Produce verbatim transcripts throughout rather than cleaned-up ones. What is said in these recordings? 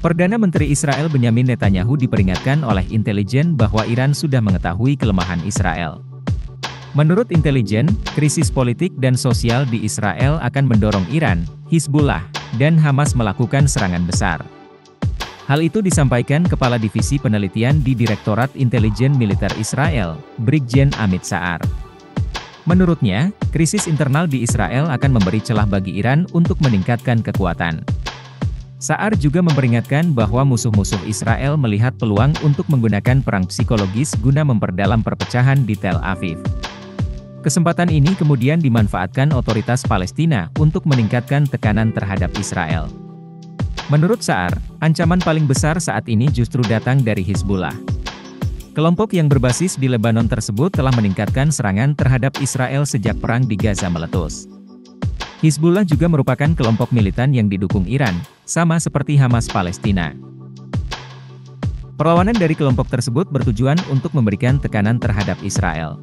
Perdana Menteri Israel Benyamin Netanyahu diperingatkan oleh intelijen bahwa Iran sudah mengetahui kelemahan Israel. Menurut intelijen, krisis politik dan sosial di Israel akan mendorong Iran, Hizbullah, dan Hamas melakukan serangan besar. Hal itu disampaikan Kepala Divisi Penelitian di Direktorat Intelijen Militer Israel, Brigjen Amit Sa'ar. Menurutnya, krisis internal di Israel akan memberi celah bagi Iran untuk meningkatkan kekuatan. Sa'ar juga memperingatkan bahwa musuh-musuh Israel melihat peluang untuk menggunakan perang psikologis guna memperdalam perpecahan di Tel Aviv. Kesempatan ini kemudian dimanfaatkan otoritas Palestina untuk meningkatkan tekanan terhadap Israel. Menurut Sa'ar, ancaman paling besar saat ini justru datang dari Hizbullah. Kelompok yang berbasis di Lebanon tersebut telah meningkatkan serangan terhadap Israel sejak perang di Gaza meletus. Hizbullah juga merupakan kelompok militan yang didukung Iran, sama seperti Hamas Palestina. Perlawanan dari kelompok tersebut bertujuan untuk memberikan tekanan terhadap Israel.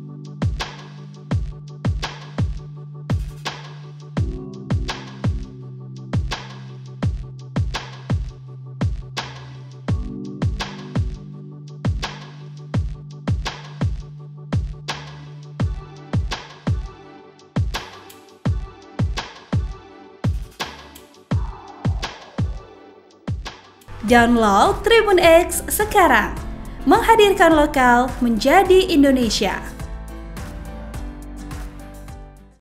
Download Tribun X sekarang, menghadirkan lokal menjadi Indonesia.